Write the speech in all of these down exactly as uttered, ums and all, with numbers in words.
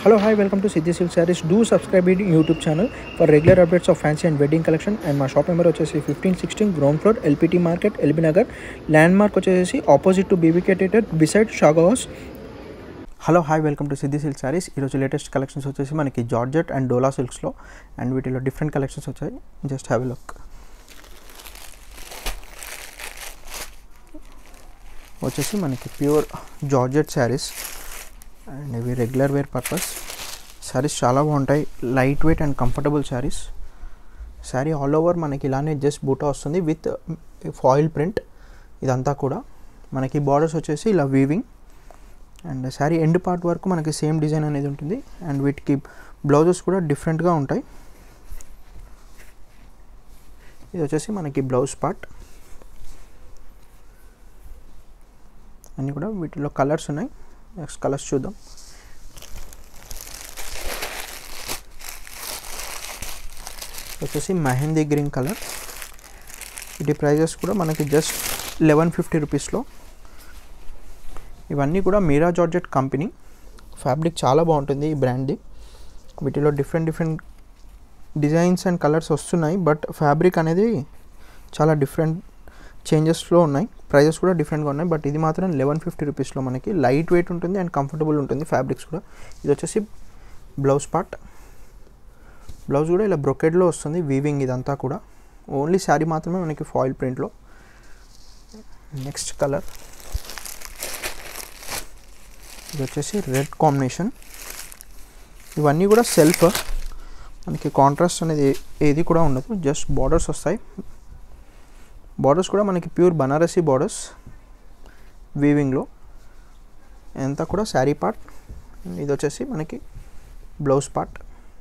Hello, hi, welcome to Siddhi Silk Sarees. Do subscribe to YouTube channel for regular updates of fancy and wedding collection. And my shop number వచ్చేసి fifteen sixteen ground floor L P T market L B Nagar. Landmark వచ్చేసి opposite to B B K Theatre beside Shaga House. Hello hi welcome to Siddhi silk saris. ఈరోజు latest collections వచ్చేసి మనకి georgette and Dola సిల్క్స్లో and వీటిలో different collections వచ్చాయి. Just have a look. వచ్చేసి మనకి pure georgette saris and ఇవి రెగ్యులర్ వేర్ పర్పస్ శారీస్ చాలా బాగుంటాయి. Light weight and comfortable saris. Sari all over మనకి ఇలానే జస్ట్ బూటా వస్తుంది విత్ ఫాయిల్ ప్రింట్. ఇదంతా కూడా మనకి బార్డర్స్ వచ్చేసి ఇలా weaving and sari end part వరకు మనకి సేమ్ డిజైన్ అనేది ఉంటుంది. అండ్ వీటికి బ్లౌజెస్ కూడా డిఫరెంట్గా ఉంటాయి. ఇది వచ్చేసి మనకి బ్లౌజ్ పార్ట్. అన్నీ కూడా వీటిలో కలర్స్ ఉన్నాయి. నెక్స్ట్ కలర్స్ చూద్దాం. వచ్చేసి మెహందీ గ్రీన్ కలర్. వీటి ప్రైజెస్ కూడా మనకి జస్ట్ లెవెన్ ఫిఫ్టీ రూపీస్లో. ఇవన్నీ కూడా మీరా జార్జెట్ కంపెనీ. ఫ్యాబ్రిక్ చాలా బాగుంటుంది ఈ బ్రాండ్ది. వీటిలో different different designs and colours వస్తున్నాయి, బట్ ఫ్యాబ్రిక్ అనేది చాలా డిఫరెంట్ చేంజెస్లో ఉన్నాయి. ప్రైజెస్ కూడా డిఫరెంట్గా ఉన్నాయి, బట్ ఇది మాత్రం లెవెన్ ఫిఫ్టీ రూపీస్లో మనకి లైట్ వెయిట్ ఉంటుంది అండ్ కంఫర్టబుల్ ఉంటుంది ఫ్యాబ్రిక్స్ కూడా. ఇది వచ్చేసి బ్లౌజ్ పార్ట్. బ్లౌజ్ కూడా ఇలా బ్రొకెడ్లో వస్తుంది వీవింగ్. ఇదంతా కూడా ఓన్లీ శారీ మాత్రమే మనకి ఫాయిల్ ప్రింట్లో. నెక్స్ట్ కలర్ ఇది వచ్చేసి రెడ్ కాంబినేషన్. ఇవన్నీ కూడా సెల్ఫ్, మనకి కాంట్రాస్ట్ అనేది ఏది కూడా ఉండదు. జస్ట్ బార్డర్స్ వస్తాయి. బార్డర్స్ కూడా మనకి ప్యూర్ బనారసీ బార్డర్స్ వీవింగ్లో. ఇదంతా కూడా శారీ పార్ట్. ఇది వచ్చేసి మనకి బ్లౌజ్ పార్ట్.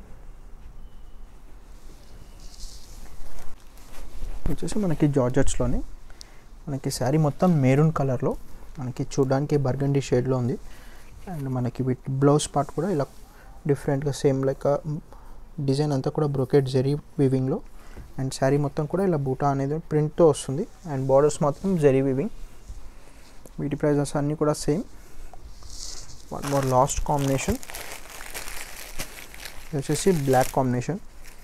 వచ్చేసి మనకి జార్జెట్స్లోనే మనకి శారీ మొత్తం మెరూన్ కలర్లో మనకి చూడడానికి బర్గండీ షేడ్లో ఉంది. అండ్ మనకి విత్ బ్లౌజ్ పార్ట్ కూడా ఇలా డిఫరెంట్గా సేమ్ లైక్ డిజైన్ అంతా కూడా బ్రొకెట్ జెరీ వీవింగ్లో. అండ్ శారీ మొత్తం కూడా ఇలా బూటా అనేది ప్రింట్తో వస్తుంది. అండ్ బార్డర్స్ మాత్రం జెరీ వీవింగ్. వీటి ప్రైజెస్ అన్నీ కూడా same. One more last combination. ఇది వచ్చేసి బ్లాక్ కాంబినేషన్.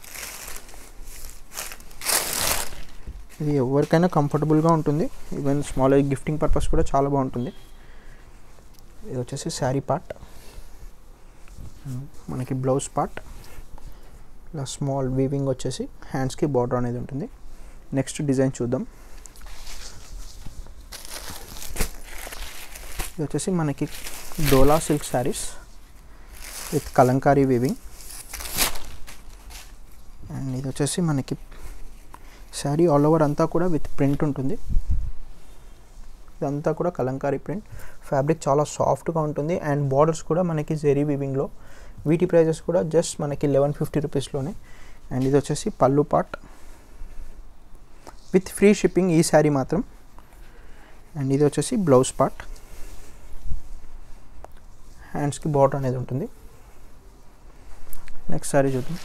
ఇది ఎవరికైనా కంఫర్టబుల్గా ఉంటుంది. ఈవెన్ స్మాల్ గిఫ్టింగ్ పర్పస్ కూడా చాలా బాగుంటుంది. ఇది వచ్చేసి శారీ పార్ట్. మనకి బ్లౌజ్ పార్ట్ ఇలా స్మాల్ వీవింగ్ వచ్చేసి హ్యాండ్స్కి బార్డర్ అనేది ఉంటుంది. నెక్స్ట్ డిజైన్ చూద్దాం. ఇది వచ్చేసి మనకి Dola silk saris with kalamkari weaving. And ఇది వచ్చేసి మనకి శారీ ఆల్ ఓవర్ అంతా కూడా విత్ ప్రింట్ ఉంటుంది. ఇదంతా కూడా కలంకారీ ప్రింట్. ఫ్యాబ్రిక్ చాలా సాఫ్ట్గా ఉంటుంది అండ్ బార్డర్స్ కూడా మనకి జెరీ వీవింగ్లో. వీటి ప్రైజెస్ కూడా జస్ట్ మనకి లెవెన్ ఫిఫ్టీ రూపీస్లోనే. అండ్ ఇది వచ్చేసి pallu part with free shipping ఈ శారీ మాత్రం. అండ్ ఇది వచ్చేసి బ్లౌజ్ పార్ట్. హ్యాండ్స్కి బార్డర్ అనేది ఉంటుంది. నెక్స్ట్ శారీ చూద్దాం.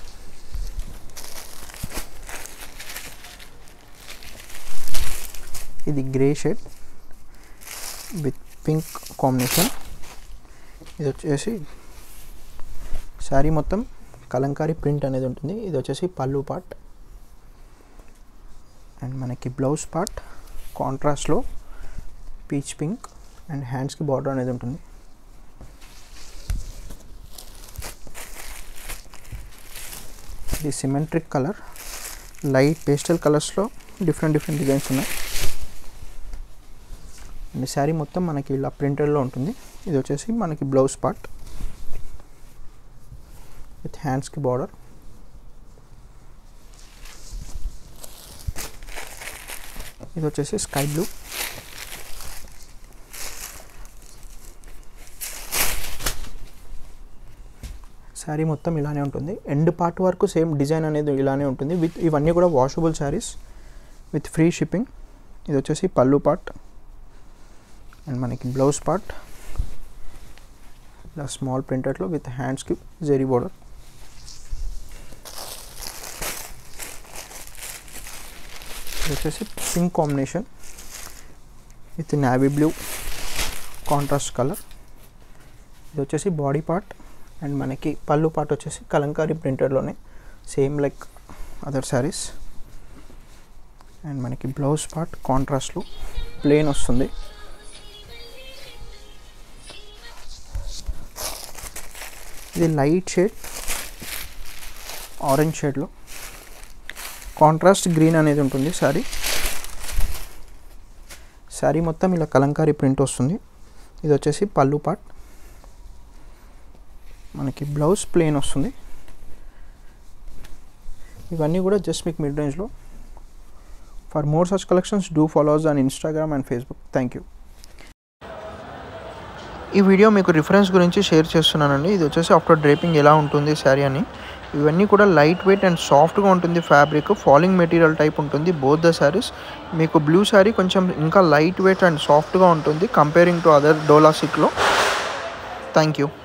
ఇది grey shade with pink combination. ఇది వచ్చేసి శారీ మొత్తం కలంకారీ ప్రింట్ అనేది ఉంటుంది. ఇది వచ్చేసి పళ్ళు పార్ట్. అండ్ మనకి బ్లౌజ్ పార్ట్ కాంట్రాస్ట్లో పీచ్ పింక్ అండ్ హ్యాండ్స్కి బార్డర్ అనేది ఉంటుంది. ఇది సిమెట్రిక్ కలర్. లైట్ పేస్టల్ కలర్స్లో డిఫరెంట్ డిఫరెంట్ డిజైన్స్ ఉన్నాయి. అండ్ శారీ మొత్తం మనకి ఇలా ప్రింటెడ్లో ఉంటుంది. ఇది వచ్చేసి మనకి బ్లౌజ్ పార్ట్ విత్ హ్యాండ్స్కి బార్డర్. ఇది వచ్చేసి స్కై బ్లూ. శారీ మొత్తం ఇలానే ఉంటుంది. ఎండ్ పార్ట్ వరకు సేమ్ డిజైన్ అనేది ఇలానే ఉంటుంది. విత్ ఇవన్నీ కూడా washable saris with free shipping. ఇది వచ్చేసి పళ్ళు పార్ట్ అండ్ మనకి బ్లౌజ్ పార్ట్ ఇలా స్మాల్ ప్రింటెడ్లో విత్ హ్యాండ్స్కి జెరీ బార్డర్. ఇది వచ్చేసి pink combination with navy blue contrast colour. ఇది వచ్చేసి బాడీ పార్ట్ అండ్ మనకి పళ్ళు పాటు వచ్చేసి కలంకారీ ప్రింటెడ్లోనే same like other saris. And మనకి బ్లౌజ్ పార్ట్ కాంట్రాస్ట్లో ప్లెయిన్ వస్తుంది. ఇది లైట్ షేడ్ ఆరెంజ్ షేడ్లో కాంట్రాస్ట్ గ్రీన్ అనేది ఉంటుంది శారీ. శారీ మొత్తం ఇలా కలంకారీ ప్రింట్ వస్తుంది. ఇది వచ్చేసి పళ్ళు పార్ట్. మనకి బ్లౌజ్ ప్లెయిన్ వస్తుంది. ఇవన్నీ కూడా జస్ట్ మీకు మిడ్ రేంజ్లో. For more such collections do follow us on Instagram and Facebook. Thank you. ఈ వీడియో మీకు రిఫరెన్స్ గురించి షేర్ చేస్తున్నానండి. ఇది వచ్చేసి ఆఫ్టర్ డ్రేపింగ్ ఎలా ఉంటుంది శారీ అని. ఇవన్నీ కూడా లైట్ వెయిట్ అండ్ సాఫ్ట్గా ఉంటుంది ఫ్యాబ్రిక్. ఫాలింగ్ మెటీరియల్ టైప్ ఉంటుంది బోత్ ద శారీస్. మీకు బ్లూ శారీ కొంచెం ఇంకా లైట్ వెయిట్ అండ్ సాఫ్ట్గా ఉంటుంది కంపేరింగ్ టు అదర్ డోలా సిల్క్లో. Thank you.